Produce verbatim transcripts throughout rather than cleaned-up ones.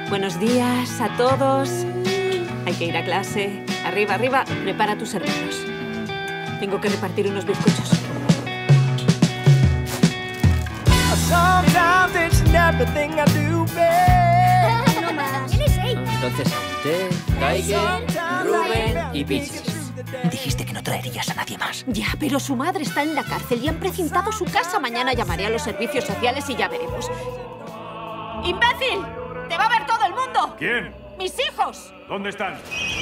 Buenos días a todos. Hay que ir a clase. Arriba, arriba. Prepara tus hermanos. Tengo que repartir unos bizcochos. Entonces, Aute, Tiger, Rubén y Peaches. Dijiste que no traerías a nadie más. Ya, pero su madre está en la cárcel y han precintado su casa. Mañana llamaré a los servicios sociales y ya veremos. ¡Imbécil! ¡Te va a ver todo el mundo! ¿Quién? ¡Mis hijos! ¿Dónde están?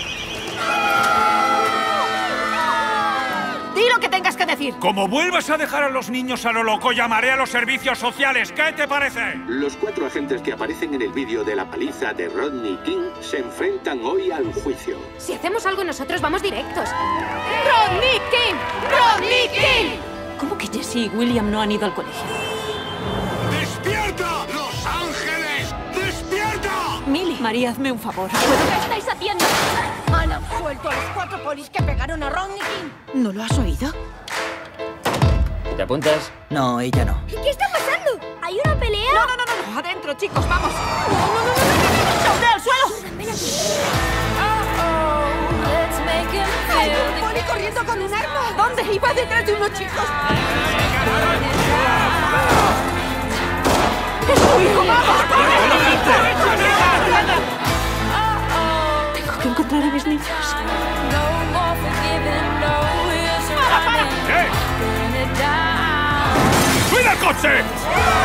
¡Di lo que tengas que decir! Como vuelvas a dejar a los niños a lo loco, llamaré a los servicios sociales. ¿Qué te parece? Los cuatro agentes que aparecen en el vídeo de la paliza de Rodney King se enfrentan hoy al juicio. Si hacemos algo nosotros vamos directos. ¡Rodney King! ¡Rodney King! ¿Cómo que Jesse y William no han ido al colegio? ¡Despierta, Los Ángeles! ¡Despierta! Millie, María, hazme un favor. ¿Qué estáis haciendo? Han absuelto a los cuatro polis que pegaron a Rodney King. ¿No lo has oído? ¿Te apuntas? No, ella no. ¿Qué está pasando? ¿Hay una pelea? No, no, no, no, no. Adentro, chicos, vamos. No, no, no, no, no, no. ¡Sobre al suelo! ¡Hay un poli corriendo con un arma! ¿Dónde? Iba detrás de unos chicos. ¡Es tu hijo! ¡Vamos! Tengo que encontrar a mis niños. ¿Qué? ¡Cuida el coche!